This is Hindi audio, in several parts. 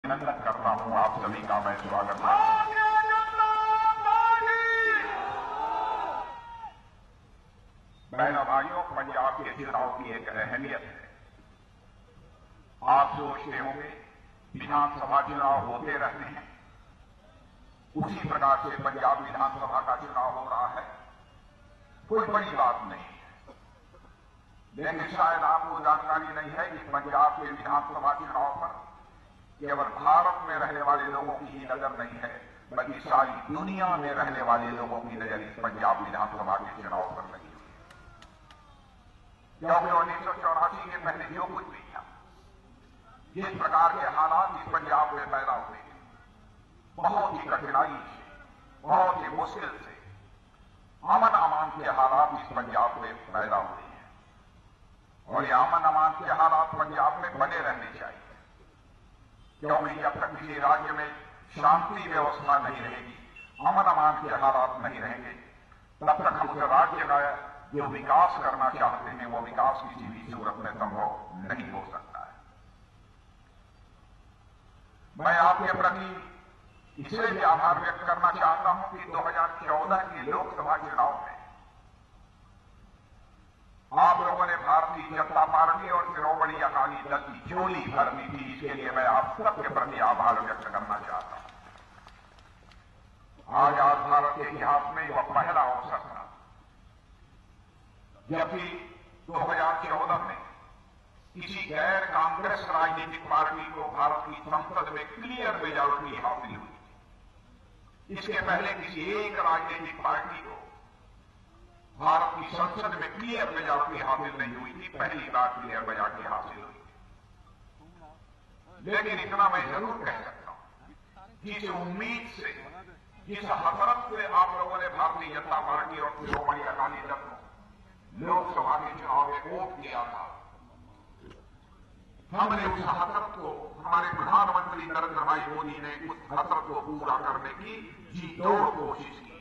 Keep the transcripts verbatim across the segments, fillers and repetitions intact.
अभिनंदन करता हूं आप सभी का मैं स्वागत करता हूं। बहनों भाइयों, पंजाब के चुनाव की एक अहमियत है। आप सोचते होंगे विधानसभा चुनाव होते रहते हैं, उसी प्रकार से पंजाब विधानसभा का चुनाव हो रहा है, कोई बड़ी बात नहीं है। लेकिन शायद आपको जानकारी नहीं है कि पंजाब के विधानसभा चुनाव पर केवल भारत में रहने वाले लोगों की ही नजर नहीं है, बल्कि सारी दुनिया में रहने वाले लोगों की नजर इस पंजाब विधानसभा के चुनाव पर लगी हुई है। क्योंकि उन्नीस सौ चौरासी के पहले जो कुछ भी था, जिस प्रकार के हालात इस पंजाब में पैदा हुए, बहुत ही कठिनाई से, बहुत ही मुश्किल से अमन अमान के हालात इस पंजाब में पैदा हुए हैं। और ये अमन अमान के हालात पंजाब में बने रहने चाहिए, क्योंकि जब तक किसी राज्य में शांति व्यवस्था नहीं रहेगी, अमन अमान के हालात नहीं रहेंगे, तब तक हम उस राज्य का जो विकास करना चाहते हैं वो विकास किसी भी सूरत में संभव नहीं हो सकता है। मैं आपके प्रति इसलिए भी आभार व्यक्त करना चाहता हूं कि दो हज़ार चौदह के लोकसभा चुनाव में आप लोगों ने भारतीय जनता पार्टी और शिरोमणि अकाली दल की झोली भरनी थी। इसके लिए मैं आप सबके प्रति आभार व्यक्त करना चाहता हूं। आजाद भारत के इतिहास में वह पहला अवसर था जबकि दो हज़ार चौदह में किसी गैर कांग्रेस राजनीतिक पार्टी को भारत की संसद में क्लियर मेजॉरिटी हासिल हुई। इसके पहले किसी एक राजनीतिक पार्टी को भारत की संसद में क्लियर मेजॉरिटी हासिल नहीं हुई थी, पहली बार क्लियर मेजॉरिटी हासिल हुई। लेकिन इतना मैं जरूर कह सकता हूं, जिस उम्मीद से, जिस हसरत से आप लोगों ने भारतीय जनता पार्टी और शिरोमणि अकाली दल को लोकसभा के चुनाव में वोट किया था, हमने उस हसरत को, हमारे प्रधानमंत्री नरेंद्र भाई मोदी ने उस हसरत को पूरा करने की जी तोड़ कोशिश की।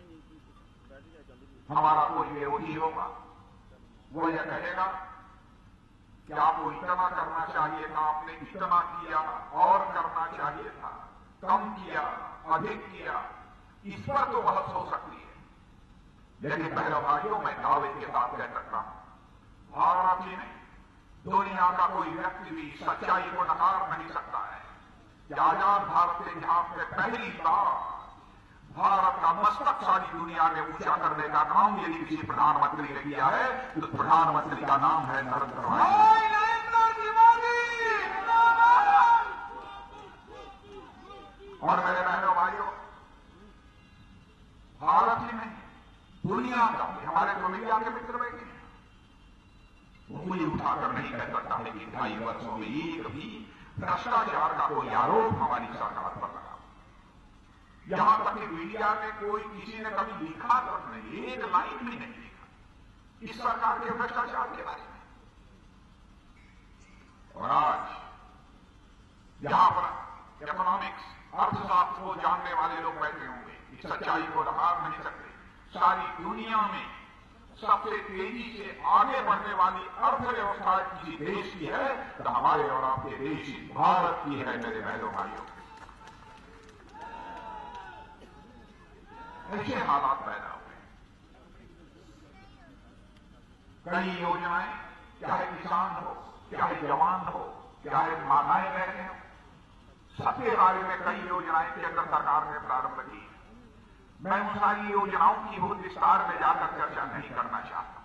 हमारा कोई विरोधी होगा, वो यह कहेगा कि आपको इतना करना चाहिए था, आपने इतना किया, और करना चाहिए था, कम किया, अधिक किया, इस पर तो बहस हो सकती है। लेकिन बहनों भाइयों, मैं दावे के साथ कह सकता हूं, भारत ही नहीं, दुनिया का कोई व्यक्ति भी सच्चाई को नकार नहीं सकता है कि आजाद भारत के इतिहास में पहली बार भारत का मस्तक सारी दुनिया में ऊंचा करने का काम यदि किसी प्रधानमंत्री ने किया है तो प्रधानमंत्री का नाम है नरेंद्र भाई। और मेरे बहनों भाइयों, भारत ही नहीं, दुनिया का, हमारे तो मीडिया के मित्र बैठे हैं, उंगली उठाकर नहीं कह सकता है कि ढाई वर्षों में एक भी भ्रष्टाचार का कोई आरोप हमारी सरकार पर लगा। यहां तक कि मीडिया में कोई किसी ने कभी लिखा तक नहीं, एक लाइन भी नहीं लिखा इस सरकार के भ्रष्टाचार के बारे में। और आज यहां पर इकोनॉमिक्स, अर्थशास्त्र को जानने वाले लोग बैठे होंगे, इस सच्चाई को नकार नहीं सकते। सारी दुनिया में सबसे तेजी से आगे बढ़ने वाली अर्थव्यवस्था किसी देश की है तो हमारे और आपके देश भारत की है। मेरे बहनों भाइयों, ऐसे हालात पैदा हुए, कई योजनाएं, चाहे किसान हो, चाहे जवान हो, चाहे माताएं बहनें हो, सबके बारे में कई योजनाएं केंद्र सरकार ने प्रारंभ की। मैं उन सारी योजनाओं की बहुत विस्तार में जाकर चर्चा नहीं करना चाहता,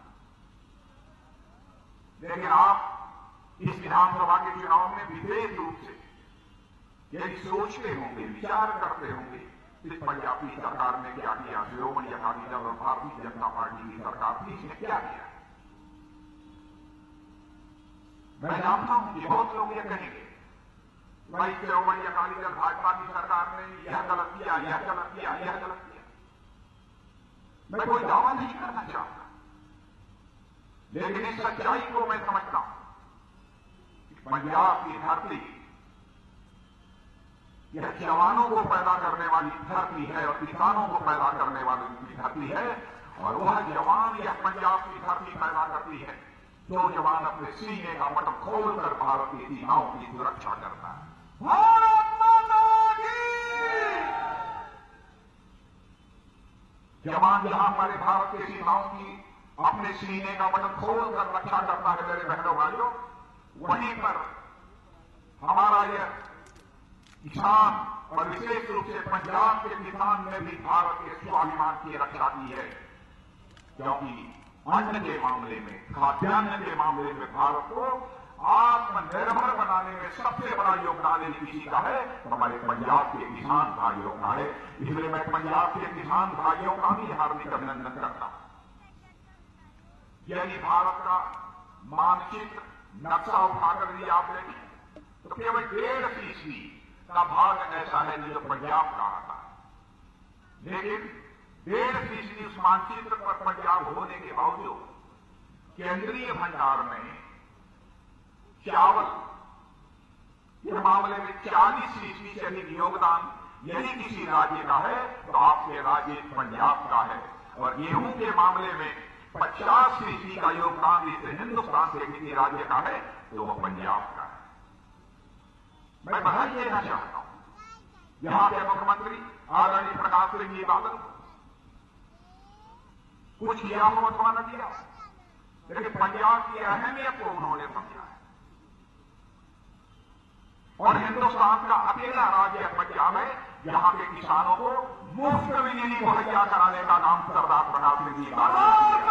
लेकिन आप इस विधानसभा के चुनाव में विशेष रूप से यदि सोचते होंगे, विचार करते होंगे इस पंजाब की सरकार ने क्या किया, शिरोमणि अकाली दल और भारतीय जनता पार्टी की सरकार थी, इसने क्या किया। मैं जानता हूं कि बहुत लोग ये कहेंगे भाई शिरोमणि अकाली दल भाजपा की सरकार ने यह गलत किया, यह गलत किया, यह गलत किया। मैं कोई दावा नहीं करना चाहता, लेकिन इस सच्चाई को मैं समझता हूं। पंजाब की धरती यह जवानों को पैदा करने वाली धरती है और किसानों को पैदा करने वाली धरती है, और वह जवान यह पंजाब की धरती पैदा करती है जो जवान अपने सीने का बटन खोलकर भारत की सीमाओं की सुरक्षा करता है। भारत किसान जहां हमारे भारत के सीमाओं की अपने सीने का बटन खोलकर रक्षा करता है मेरे बहनों भाइयों, वहीं पर हमारा यह किसान और विशेष रूप से पंजाब के किसान ने भी भारत के स्वाभिमान की रक्षा की है, क्योंकि अन्न के मामले में, खाद्यान्न के मामले में भारत को आत्मनिर्भर बनाने में सबसे बड़ा योगदान यदि किसी का है तो हमारे पंजाब के किसान भाइयों का है। इसलिए मैं पंजाब के किसान भाइयों का भी हार्दिक अभिनंदन करता हूं। यदि भारत का मानचित्र नक्शा उठाकर भी आप देखें तो केवल डेढ़ फीसदी का भाग ऐसा है जो पंजाब का आता है, लेकिन डेढ़ फीसदी उस मानचित्र पर पंजाब होने के बावजूद केंद्रीय भंडार में चावल के मामले में चालीस फीसदी से अधिक योगदान यदि किसी राज्य का है तो आपके राज्य पंजाब का है, और गेहूं के मामले में पचास फीसदी का योगदान इस हिंदुस्तान से किसी राज्य का है तो वह पंजाब का है। मैं बधाई देना चाहता हूं यहां के मुख्यमंत्री आदरणीय प्रकाश सिंह जी बादल, कुछ किया हो अथवा न किया, लेकिन पंजाब की अहमियत को उन्होंने समझा है, और हिंदुस्तान का अकेला राज्य पंजाब है जहां के किसानों को मुफ्त बिजली मुहैया कराने का काम सरदार प्रकाश सिंह जी बादल।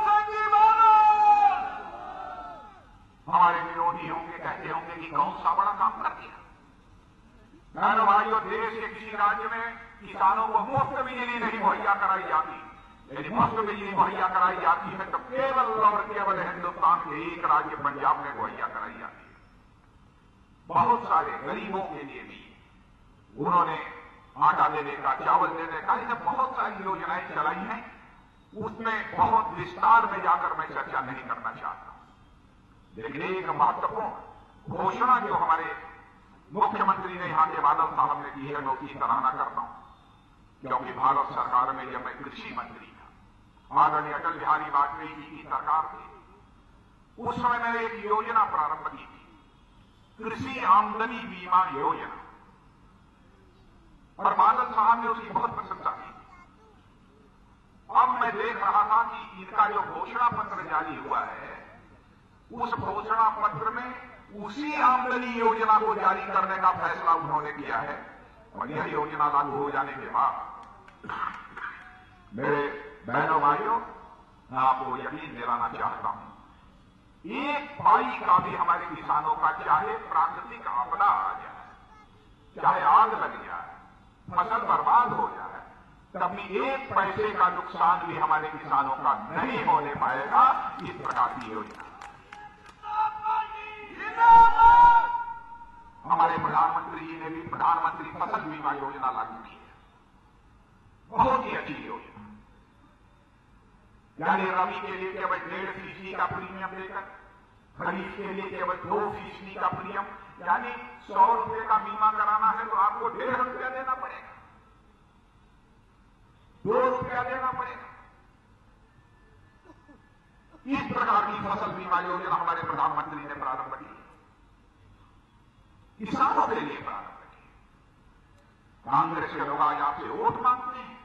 हमारे विरोधी होंगे, कहते होंगे कि कौन सा बड़ा काम कर दिया। बहनों भाइयों, देश के किसी राज्य में किसानों को मुफ्त बिजली नहीं मुहैया कराई जाती, यदि मुफ्त बिजली मुहैया कराई जाती है तो केवल और केवल हिंदुस्तान के एक राज्य पंजाब में मुहैया कराई जाती है। बहुत सारे गरीबों के लिए भी उन्होंने आटा देने का, चावल देने का, इन्हें बहुत सारी योजनाएं चलाई हैं, उसमें बहुत विस्तार में जाकर मैं चर्चा नहीं करना चाहता। लेकिन एक महत्वपूर्ण घोषणा जो हमारे मुख्यमंत्री ने यहां के बादल साहब ने की है, मैं उसकी सराहना करता हूं, क्योंकि भारत सरकार में जब मैं कृषि मंत्री था, आदरणीय अटल बिहारी वाजपेयी जी की सरकार थी, उस समय मैंने एक योजना प्रारंभ की थी, कृषि आमदनी बीमा योजना, और बादल साहब ने उसकी बहुत प्रशंसा की। अब मैं देख रहा था कि इनका जो घोषणा पत्र जारी हुआ है, उस घोषणा पत्र में उसी आमदनी योजना को जारी करने का फैसला उन्होंने किया है, और यह योजना लागू हो जाने के बाद मेरे बहनों भाइयों, मैं आपको यकीन दिलाना चाहता हूं, एक पाई का भी हमारे किसानों का, चाहे प्राकृतिक आपदा आ जाए, चाहे आग लग जाए, फसल बर्बाद हो जाए, तभी एक पैसे का नुकसान भी हमारे किसानों का नहीं होने पाएगा इस प्रकार की योजना। हमारे प्रधानमंत्री जी ने भी प्रधानमंत्री फसल बीमा योजना लागू की है, बहुत ही अच्छी योजना। यानी रबी के लिए केवल डेढ़ फीसदी का प्रीमियम देकर, खरीफ के लिए केवल दो फीसदी का प्रीमियम, यानी सौ रुपए का बीमा कराना है तो आपको डेढ़ रुपया देना पड़ेगा, दो रुपया देना पड़ेगा। इस प्रकार की फसल बीमा योजना हमारे प्रधानमंत्री ने प्रारंभ की, किसानों के लिए प्रारंभ की। कांग्रेस के लोग आज आपसे वोट मांगते हैं।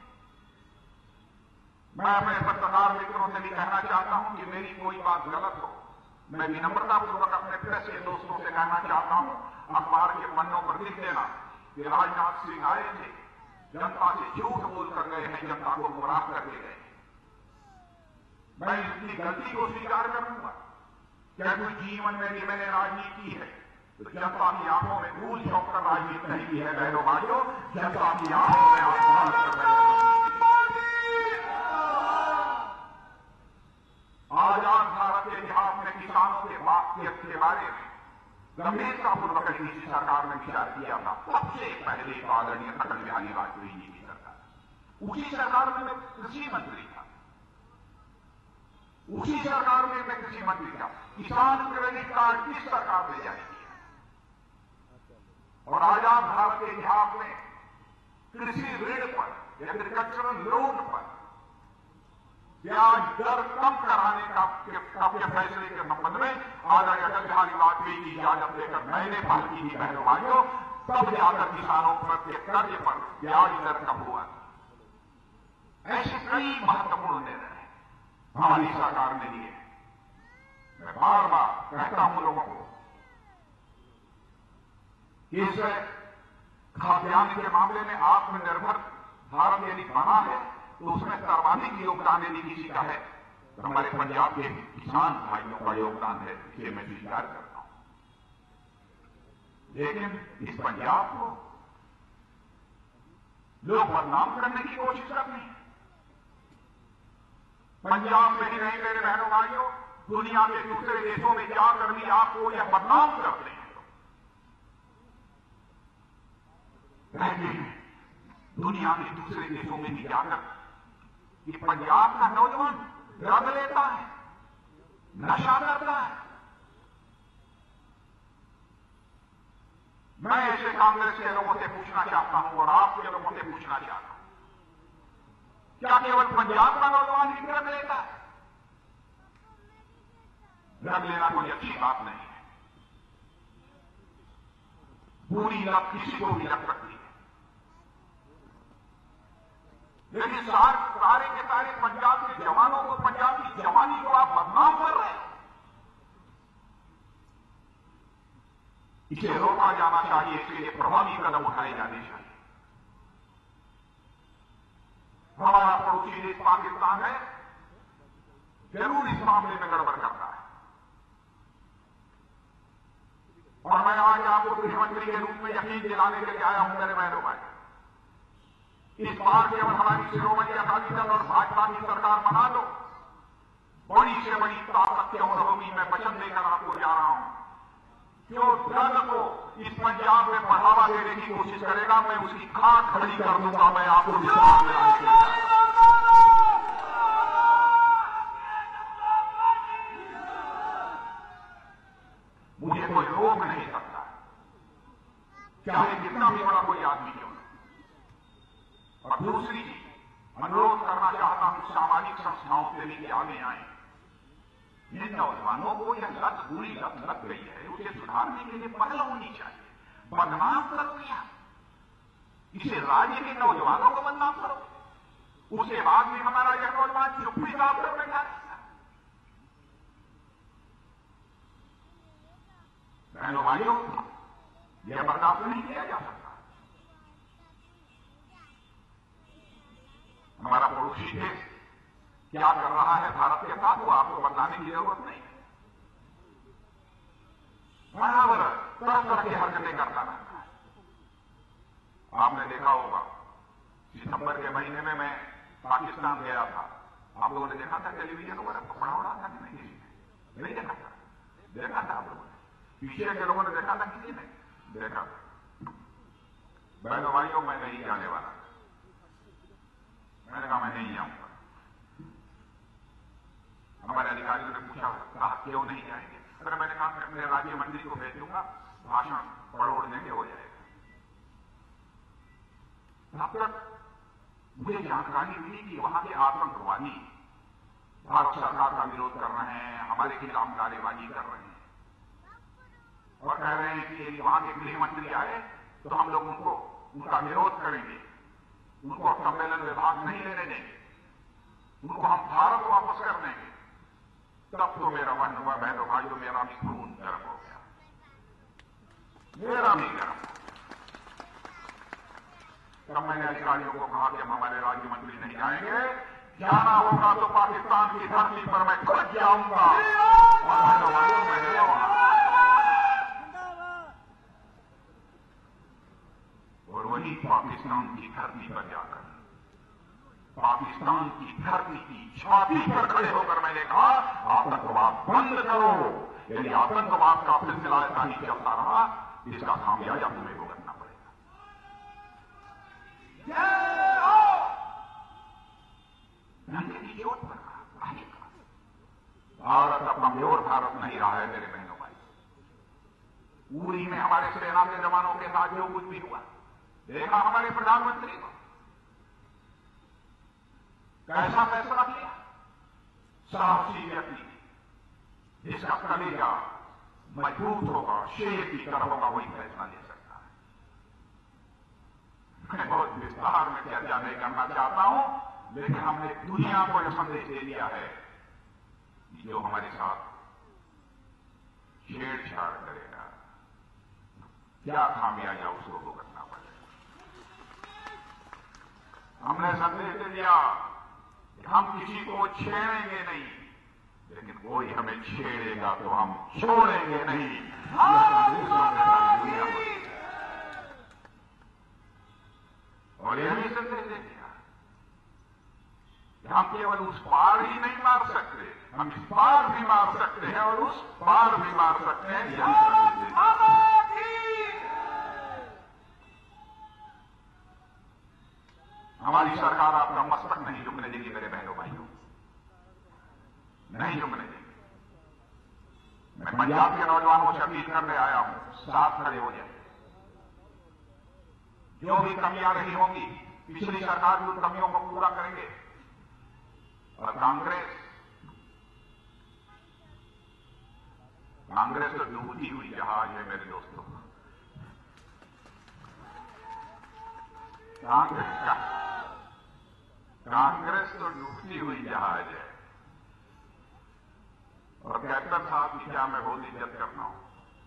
मैं अपने पत्रकार मित्रों से भी कहना चाहता हूं कि मेरी कोई बात गलत हो, मैं विनम्रतापूर्वक अपने प्रेस के दोस्तों से कहना चाहता हूं, अखबार के पन्नों पर लिख देना कि राजनाथ सिंह आए थे, जनता से झूठ बोलकर गए हैं, जनता को गुमराह करके गए। मैं इसकी गलती को स्वीकार करूंगा, क्या कोई जीवन में भी मैंने राजनीति की है तो जनता की आंखों में धूल झोंक कर राजनीति नहीं की है। बहनों भाइयों, जनता की आंखों में आसमान कर रहे आजाद भारत के इतिहास में किसानों के बात के बारे में गंभीरतापूर्वक किसी सरकार ने विचार किया था। सबसे पहले तो आदरणीय अटल बिहारी वाजपेयी जी की सरकार, उसी सरकार में मैं कृषि मंत्री था, उसी सरकार में मैं कृषि मंत्री था। किसान क्रेडिट कार्ड किस सरकार ने जारी किया, और आजाद भारत के इतिहास में कृषि ऋण पर, एग्रीकल्चरल लोन पर ब्याज दर कम कराने का के फैसले के संबंध में आदरणीय अटल बिहारी वाजपेयी की इजाजत लेकर मैंने पहल की थी। बहनों भाइयों, तब जाकर किसानों पर के कर्ज पर ब्याज दर कम हुआ। ऐसे कई महत्वपूर्ण निर्णय हमारी सरकार ने लिए। मैं बार बार कहता हूं लोगों को, इस खाद्यान्न के मामले में आत्मनिर्भर भारत यदि बना है तो उसमें सर्वाधिक योगदान यदि किसी का है तो हमारे पंजाब के किसान भाइयों का योगदान है, इसे मैं स्वीकार करता हूं। लेकिन इस पंजाब को लोग बदनाम करने की कोशिश कर रहे हैं। पंजाब में ही नहीं मेरे बहनों भाइयों, दुनिया के दूसरे देशों में जाकर भी आपको यह बदनाम करते हैं। रहते हैं दुनिया के दूसरे देशों में भी जाकर ये पंजाब का नौजवान ड्रग लेता है, नशा करता है। मैं ऐसे कांग्रेस के लोगों से पूछना चाहता हूं और आपके लोगों से पूछना चाहता हूं, क्या केवल पंजाब का नौजवान ही ड्रग लेता है? ड्रग लेना कोई अच्छी बात नहीं है। बुरी लत किसी को भी लग सकती है, लेकिन सारे सारे के सारे पंजाब के जवानों को, पंजाब की जवानी को आप बदनाम कर रहे हैं। इसे रोका जाना चाहिए, इसके लिए प्रभावी कदम उठाए जाने चाहिए। हमारा पड़ोसी देश पाकिस्तान है, जरूर इस मामले में गड़बड़ करता है। और मैं आज आपको गृहमंत्री के रूप में यकीन दिलाने के लिए आया हूं मेरे बहनों भाई, इस बार केवल हमारी शिरोमणि अकाली दल और भाजपा की सरकार बना लो, बड़ी से बड़ी ताकत क्यों न होगी, मैं वचन देकर आपको जा रहा हूं। जो ड्रग को इस पंजाब में बढ़ावा देने की कोशिश करेगा, मैं उसकी खाक खड़ी कर दूंगा। मैं आपको विश्वास दिलाने के लिए, मुझे कोई रोक नहीं सकता, चाहे कितना भी बड़ा कोई आदमी क्यों। और दूसरी चीज अनुरोध करना चाहता हूं, सामाजिक संस्थाओं से भी आगे आए। जिन नौजवानों को यह लत, बुरी लत लग गई है, उसे सुधारने के लिए पहल होनी चाहिए। बदनाम कर दिया, इसे राज्य के नौजवानों को बदनाम करो, उसके बाद भी हमारा यह नौजवान चुप्पी साफ कर बैठा रहेगा। बहनों भाइयों, यह बर्दाश्त नहीं किया जा सकता। हमारा पड़ोसी देश क्या कर रहा है भारत के साथ, वो आपको बताने की जरूरत नहीं है। बराबर तरह तरह की हरकतें करता रहता है। आपने देखा होगा, सितंबर के महीने में मैं पाकिस्तान गया था। आप लोगों ने देखा था टेलीविजन वगैरह पकड़ा उड़ा था कि नहीं? किसी ने नहीं देखा था? देखा था आप लोगों ने? पीछे के लोगों ने देखा था, किसी ने देखा? बहनों भाइयों, मैं नहीं जाने वाला। मैंने कहा मैं नहीं जाऊंगा। हमारे अधिकारियों ने पूछा, कहा क्यों नहीं जाएंगे? अगर मैंने कहा मैं अपने राज्य मंत्री को भेज दूंगा, भाषण पढ़ोड़ देंगे, हो जाएगा। तब तक मुझे जानकारी मिली कि वहां के आतंकवादी भारत सरकार का विरोध कर रहे हैं, हमारे खिलाफ नारेबाजी कर रहे हैं और कह रहे हैं कि यदि वहां के गृह मंत्री आए तो हम लोग उनको उनका विरोध करेंगे, उनको सम्मेलन में भाग नहीं लेने देंगे, उनको हम भारत वापस कर देंगे। तब तो मेरा मन हुआ, बहनों भाइयों, मेरा भी खून गर्म हो गया, मेरा भी गर्म। तब मैंने अधिकारियों को कहा कि हम हमारे राज्य मंत्री नहीं जाएंगे, जाना होगा तो पाकिस्तान की धरती पर मैं खुद जाऊंगा। और बहनों भाइयों, मैं गया वहां और वही पाकिस्तान की धरती पर जाकर, पाकिस्तान की धरती की छाती पर खड़े होकर मैंने कहा, आतंकवाद बंद करो। यदि आतंकवाद का सिलसिला ऐसा ही चलता रहा, इसका खामियाजा तुम्हें भुगतना पड़ेगा। नंगे की चोट पर भारत अब कमजोर भारत नहीं रहा है मेरे बहनों भाई। उरी में हमारे सेना के जवानों के साथ जो कुछ भी हुआ, देखा हमारे प्रधानमंत्री को कैसा फैसला किया। साहसी व्यक्ति, जिसका कलेजा मजबूत होगा, शेर की तरह होगा, वही फैसला ले सकता है। मैं बहुत विस्तार में चर्चा नहीं करना चाहता हूं, लेकिन हमने दुनिया को यह संदेश दे दिया है कि जो हमारे साथ छेड़छाड़ करेगा क्या खामियाजा उसको भुगतना पड़ेगा। हमने संदेश दे दिया कि हम किसी को छेड़ेंगे नहीं, लेकिन कोई हमें छेड़ेगा तो हम छोड़ेंगे नहीं। और यह भी संदेश दे दिया कि हम केवल उस पार ही नहीं मार सकते, हम इस पार भी मार सकते हैं और उस पार भी मार सकते हैं। यही संदेश दे दिया। हमारी सरकार आपका मस्तक नहीं झुकने देगी मेरे बहनों भाइयों, नहीं झुकने देगी। मैं पंजाब के नौजवानों से अपील करने आया हूं, साथ खड़े हो जाए। जो भी कमियां रही होंगी, पिछली सरकार भी उन कमियों को पूरा करेंगे। और कांग्रेस कांग्रेस तो डूबती हुई जहाज है मेरे दोस्तों। कांग्रेस का कांग्रेस तो डूबती हुई जहाज है। और कैप्टन साहब की क्या मैं बहुत इज्जत करता हूं,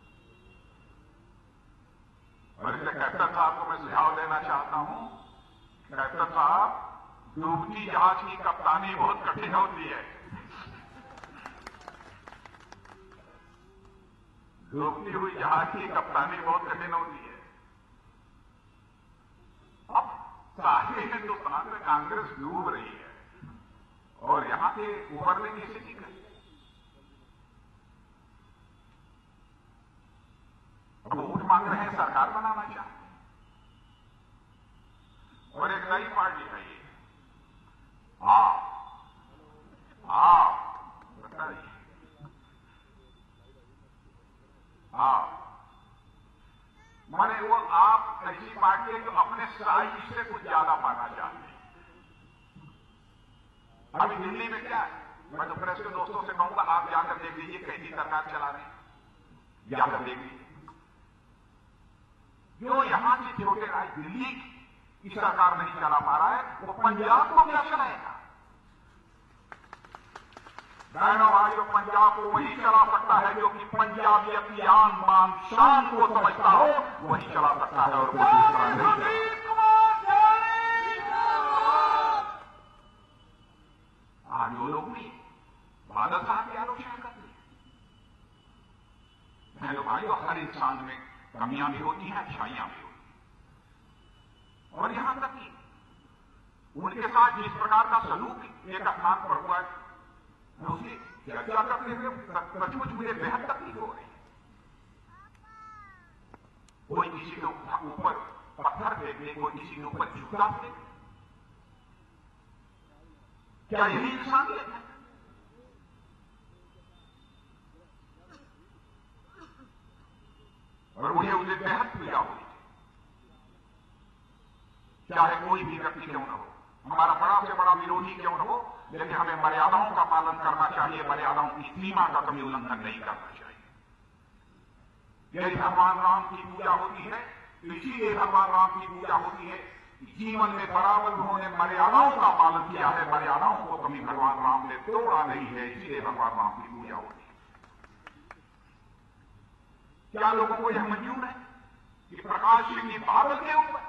और इसलिए कैप्टन साहब को मैं सुझाव देना चाहता हूं। कैप्टन साहब, डूबती जहाज की कप्तानी बहुत कठिन होती है। डूबती हुई जहाज की कप्तानी बहुत कठिन होती है। अब सारे हिंदुस्तान में कांग्रेस डूब रही है और यहां के उबरने की स्थिति है। अब वो वोट मांग रहे हैं, सरकार बनाना चाहते हैं, और एक नई पार्टी है ये। आप आप बताइए, आप माने वो आप ऐसी पार्टी है जो अपने साइज से कुछ ज्यादा पाना चाहते हैं। अभी दिल्ली में क्या है, मैं तो प्रेस के दोस्तों से कहूंगा आप जाकर देख लीजिए कैसी सरकार चला रहे हैं, जाकर देख लीजिए। जो यहां के छोटे राज्य दिल्ली की सरकार नहीं चला पा रहा है, वो पंजाब को क्या चलाएगा। बहनों भाइयों, पंजाब को वही चला सकता है जो कि पंजाबियत की आन बान शान को समझता हो, वही चला सकता है, और कोई दूसरा नहीं चला। आज वो लोग भी बादल साहब की आलोचना करते हैं। बहनों भाइयों, हर इंसान में कमियां भी होती हैं, अच्छाइयां भी होती हैं, और यहां तक कि उनके साथ जिस प्रकार का सलूक एक स्थान पर हुआ है, उसकी चर्चा करते हुए सचमुच मुझे बेहद तकलीफ हो रही है। कोई किसी के ऊपर पत्थर फेंक दे, कोई किसी के ऊपर जूता फेंक दे, क्या यही इंसानियत है? और मुझे उसे बेहद पीड़ा हुई, चाहे कोई भी व्यक्ति क्यों न हो, हमारा बड़ा से बड़ा विरोधी क्यों न हो, लेकिन हमें मर्यादाओं का पालन करना चाहिए, मर्यादाओं की सीमा का कभी उल्लंघन नहीं करना चाहिए। यदि भगवान राम की पूजा होती है तो इसीलिए भगवान राम की पूजा होती है, जीवन में बराबर उन्होंने मर्यादाओं का पालन किया है, मर्यादाओं को कभी भगवान राम ने तोड़ा नहीं है, इसीलिए भगवान राम की पूजा होती है। क्या लोगों को यह मंजूर है कि प्रकाश सिंह की बादल के ऊपर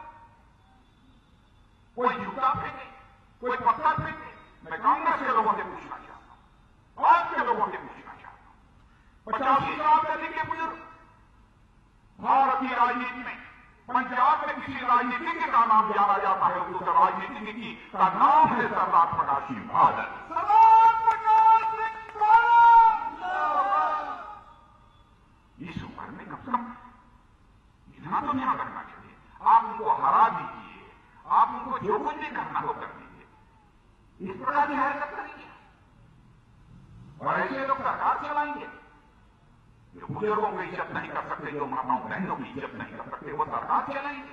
कोई जूता फेंके, कोई पत्थर फेंके? मैं कांग्रेस के लोगों से पूछना चाहता हूं, आज के लोगों से पूछना चाहता हूं। पचासी साल से लेकर बुजुर्ग भारतीय राजनीति में पंजाब में किसी राजनीतिज्ञ का नाम जाना जाता है, उस राजनीतिज्ञ की का नाम है सरदार प्रकाश सिंह बादल। सरदार प्रकाश सिंह बादल। इस उम्र में कम से कम इतना तो ध्यान रखना चाहिए। आप उनको हरा दीजिए, आप उनको जो कुछ भी करना हो कर दीजिए, इस प्रकार की हरकत करेंगे और ऐसे लोग सरकार चलाएंगे। जो बुजुर्गों की इज्जत नहीं कर सकते, जो माताओं बहनों की इज्जत नहीं कर सकते, वो सरकार चलाएंगे।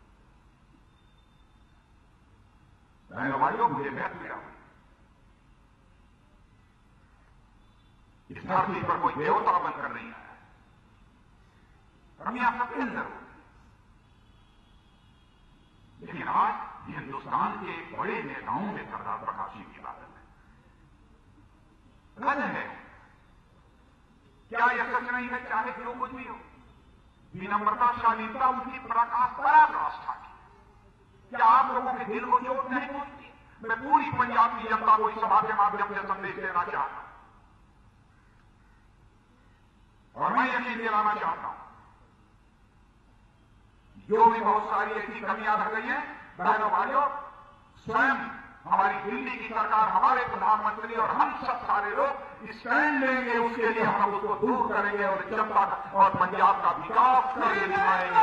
बहनों भाइयों, मुझे बेहद पीड़ा हुई। इस धरती पर कोई देवता बनकर नहीं आया, हम यहां सबके अंदर हो, लेकिन आज हिंदुस्तान के बड़े नेताओं में सरदार प्रकाश सिंह की बात है। गल है, क्या यह सच नहीं है? चाहे जो कुछ भी हो, विनम्रता शालीनता उनकी प्रकाश पराकाष्ठा की। क्या आप लोगों के दिल को चोट नहीं पहुंचती? मैं पूरी पंजाब की जनता को इस सभा के माध्यम से संदेश देना चाहता हूं और मैं यकीन दिलाना चाहता हूं, जो भी बहुत सारी ऐसी कमियां रह गई हैं, बहनों भाइयों, स्वयं हमारी दिल्ली की सरकार, हमारे प्रधानमंत्री और हम सब सारे लोग स्टैंड लेंगे, उसके लिए हम उसको दूर करेंगे और जनता और पंजाब का विकास करके दिखाएंगे।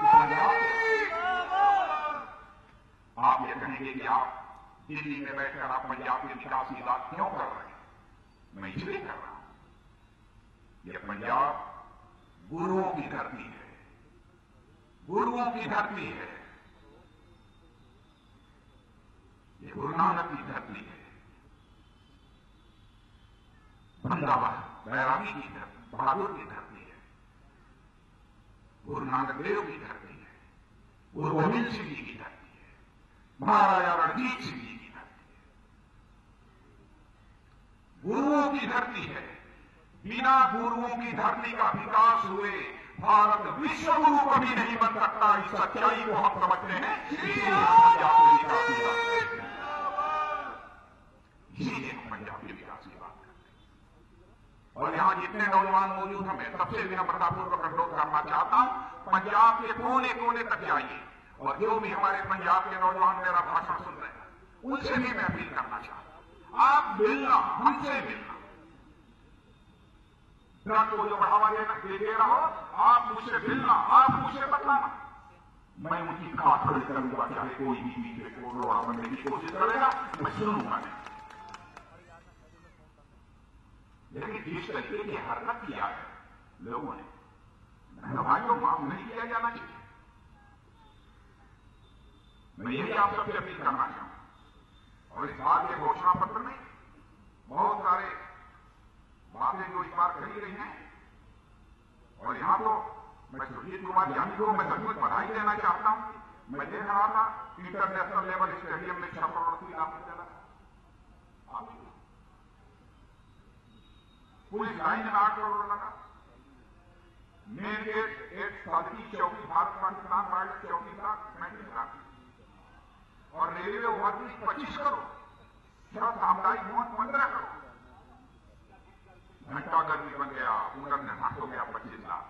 आप ये कहेंगे कि आप दिल्ली में बैठकर आप पंजाब के विकास की बात क्यों कर रहे हैं? मैं इसलिए कर रहा हूं, यह पंजाब गुरुओं की धरती है, गुरुओं की धरती है, ये गुरु नानक की धरती है, बंदा बैरागी की धरती, बहादुर की धरती है, गुरु नानक देव की धरती है, गुरु गोविंद सिंह जी की धरती है, महाराजा रणजीत सिंह जी की धरती है, गुरुओं की धरती है। बिना गुरुओं की धरती का विकास हुए भारत विश्व गुरु कभी नहीं बन सकता। इस सच्चाई को हम समझते हैं, इसीलिए पंजाब के विकास की बात करते हैं, इसीलिए हम पंजाब के विकास की बात करते हैं। और यहां जितने नौजवान मौजूद हैं, मैं सबसे विनम्रतापूर्वक अनुरोध करना चाहता हूं, पंजाब के कोने कोने तक जाइए और जो भी हमारे पंजाब के नौजवान मेरा भाषण सुन रहे हैं, उनसे भी मैं अपील करना चाहता हूं, आप मिलना, हमसे मिलना, ड्रग को जो बढ़ावा देना दे दे रहा हो, आप मुझसे मिलना, आप मुझसे बतलाना, मैं उनकी बात खड़ी करूंगा, चाहे कोई भी बीच में कोरोना बनने की कोशिश करेगा, मैं सुनूंगा नहीं। लेकिन जिस तरीके की हरकत किया है लोगों ने, भाइयों, माफ नहीं किया जाना चाहिए। मैं यही आप सबसे अपील करना चाहूं। और इस बात के घोषणा पत्र में बहुत सारे बातें जो इस बार कही गई हैं, और यहां तो मैं सुजीत कुमार यानी को मैं सचमुच बधाई देना चाहता हूं। मैं देख रहा था इंटरनेशनल लेवल स्टेडियम में छह करोड़ की लागत चला, पुलिस लाइन में आठ करोड़ लगा, मेन गेट एक सादगी चौकी भारत पाकिस्तान वाइड चौकी का पैंतीस लाख, और रेलवे ओवरब्रिज पच्चीस करोड़, छह सामुदायिक भवन पंद्रह करोड़, घंटा गर्मी बन गया, पुनर्निर्माण हो गया पच्चीस लाख,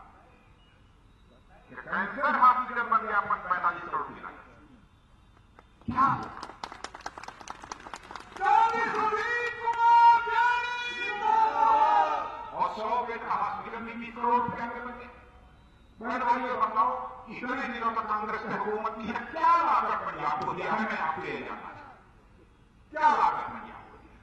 कैंसर हॉस्पिटल बन गया पैंतालीस करोड़ की लागत। क्या और सौ बेड का हॉस्पिटल में बीस करोड़ रुपया के बन गए। मैं भाइयों बताओ, इतने दिनों तक कांग्रेस ने हुकूमत की है, क्या लागत पंजाब को दिया है? मैं आपको ये जानना चाहता हूं, क्या लागत पंजाब को दिया?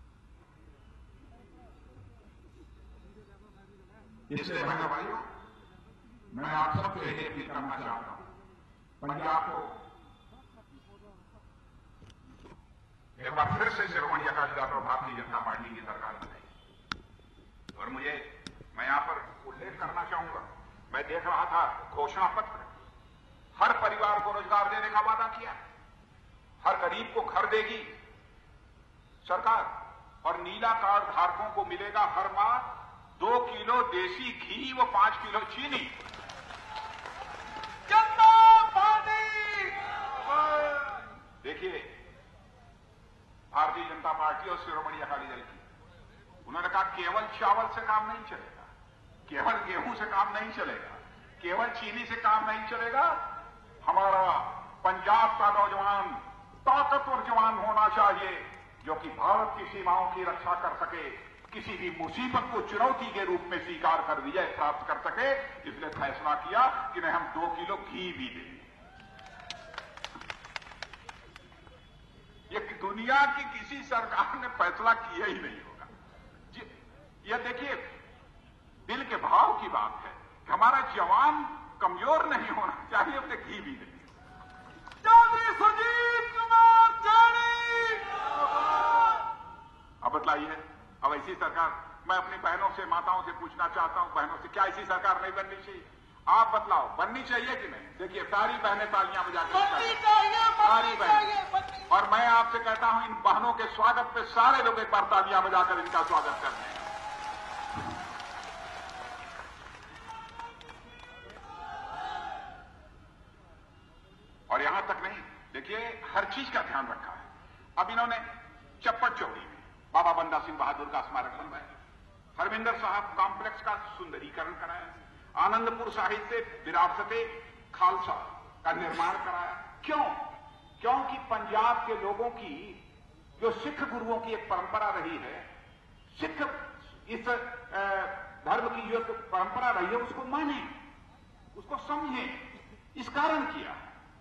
इसलिए बहनों भाइयों, मैं आप सबसे यही अपील करना चाहता हूं, पंजाब को एक बार फिर से शिरोमणि अकाली दल और भारतीय जनता पार्टी की सरकार बनाई। और मुझे मैं यहां पर उल्लेख करना चाहूंगा, मैं देख रहा था घोषणा पत्र, हर परिवार को रोजगार देने का वादा किया, हर गरीब को घर देगी सरकार, और नीला कार्ड धारकों को मिलेगा हर माह दो किलो देसी घी व पांच किलो चीनी। जनता पार्टी, देखिए भारतीय जनता पार्टी और शिरोमणि अकाली दल की, उन्होंने कहा केवल चावल से काम नहीं चलेगा, केवल गेहूं से काम नहीं चलेगा, केवल चीनी से काम नहीं चलेगा। हमारा पंजाब का नौजवान ताकतवर जवान होना चाहिए, जो कि भारत की सीमाओं की रक्षा कर सके, किसी भी मुसीबत को चुनौती के रूप में स्वीकार कर विजय प्राप्त कर सके। इसलिए फैसला किया कि नहीं, हम दो किलो घी भी देंगे। ये दुनिया की किसी सरकार ने फैसला किया ही नहीं होगा। ये देखिए, दिल के भाव की बात है कि हमारा जवान कमजोर नहीं होना चाहिए, उसे घी भी देंगे। चौधरी सुजीत कुमार जानी, अब बतलाइए, अब ऐसी सरकार, मैं अपनी बहनों से, माताओं से पूछना चाहता हूं, बहनों से, क्या ऐसी सरकार नहीं बननी चाहिए? आप बतलाओ, बननी चाहिए कि नहीं? देखिए सारी बहनें तालियां बजाकर, सारी बहनें और मैं आपसे कहता हूं, इन बहनों के स्वागत पे सारे लोग एक बार तालियां बजाकर इनका स्वागत कर दें। और यहां तक नहीं, देखिए हर चीज का ध्यान रखा है। अब इन्होंने चप्पट चौड़ी में बाबा बंदा सिंह बहादुर का स्मारक बनवाया, हरमिंदर साहब कॉम्प्लेक्स का सुंदरीकरण कराया, आनंदपुर साहिब से विरासते खालसा का निर्माण कराया। क्यों? क्योंकि पंजाब के लोगों की जो सिख गुरुओं की एक परंपरा रही है, सिख इस धर्म की जो परंपरा रही है उसको माने, उसको समझे, इस कारण किया।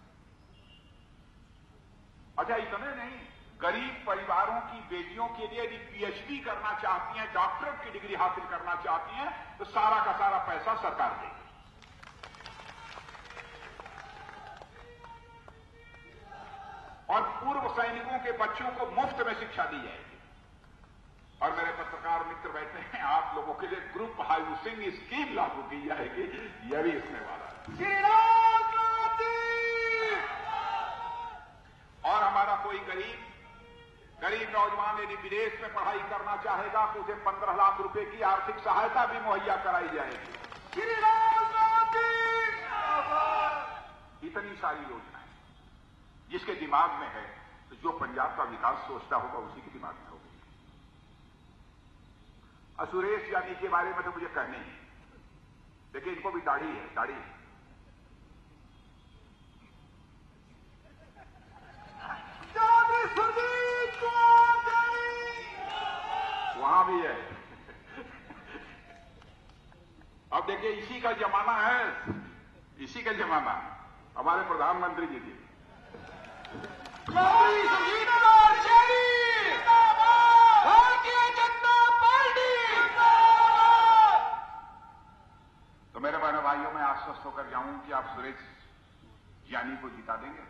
अच्छा, इतने नहीं, गरीब परिवारों की बेटियों के लिए यदि पीएचडी करना चाहती हैं, डॉक्टरेट की डिग्री हासिल करना चाहती हैं, तो सारा का सारा पैसा सरकार देगी। और पूर्व सैनिकों के बच्चों को मुफ्त में शिक्षा दी जाएगी। और मेरे पत्रकार मित्र बैठे हैं, आप लोगों के लिए ग्रुप हाउसिंग स्कीम लागू की जाएगी, यह भी इसमें वाला है। और हमारा कोई गरीब गरीब नौजवान यदि विदेश में पढ़ाई करना चाहेगा तो उसे पंद्रह लाख रुपए की आर्थिक सहायता भी मुहैया कराई जाएगी। इतनी सारी योजनाएं जिसके दिमाग में है, तो जो पंजाब का विकास सोचता होगा उसी के दिमाग में होगी। सुरेश यानी के बारे में तो मुझे कहने ही, देखिए इनको भी दाढ़ी है, दाढ़ी वहां भी है। अब देखिए इसी का जमाना है, इसी का जमाना हमारे प्रधानमंत्री जी की। भारतीय जनता पार्टी। तो मेरे बहनों भाइयों, मैं आश्वस्त होकर जाऊं कि आप सुरेश यानी को जिता देंगे।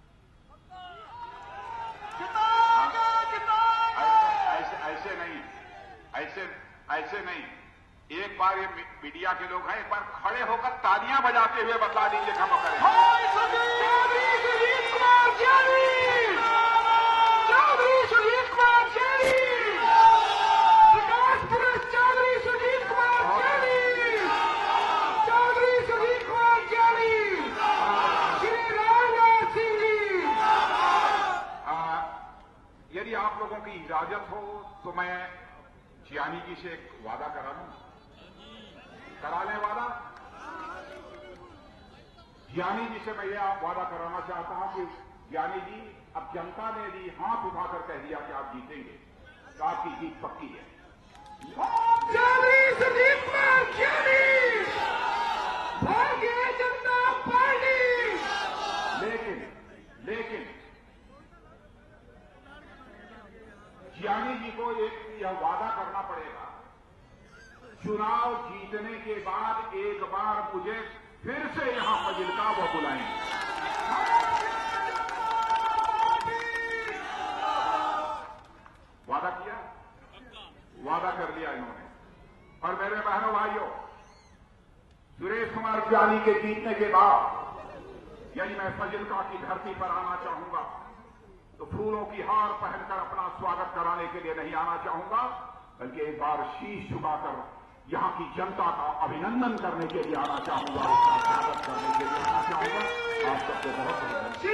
ऐसे ऐसे नहीं, ऐसे ऐसे नहीं, एक बार ये मीडिया के लोग हैं, एक बार खड़े होकर तालियां बजाते हुए बता दीजिए हम करें। चौधरी सुजीत कुमार जानी, चौधरी सुजीत कुमार जानी, विकास पुरुष चौधरी सुजीत कुमार जानी, चौधरी सुजीत कुमार जानी, श्री राजनाथ सिंह जी। यदि आप लोगों की इजाजत हो तो मैं जियानी जी से एक वादा करा लूं, करा लें वादा। जियानी जी से मैं ये आप वादा कराना चाहता हूं कि जियानी जी, अब जनता ने यदि हाथ उठाकर कह दिया कि आप जीतेंगे तो आपकी जीत पक्की है। भारतीय जनता पार्टी। लेकिन लेकिन जियानी जी को एक यह वादा करना पड़ेगा, चुनाव जीतने के बाद एक बार मुझे फिर से यहां फजिलका वो बुलाएंगे। वादा किया, वादा कर लिया इन्होंने। और मेरे बहनों भाइयों, सुरेश कुमार जियानी के जीतने के बाद यदि मैं फजिलका की धरती पर आना चाहूंगा तो फूलों की हार पहनकर अपना स्वागत कराने के लिए नहीं आना चाहूंगा, बल्कि एक बार शीश झुकाकर यहां की जनता का अभिनंदन करने के लिए आना चाहूंगा, उसका स्वागत करने के लिए आना चाहूंगा। आप सबको बहुत बहुत धन्यवाद।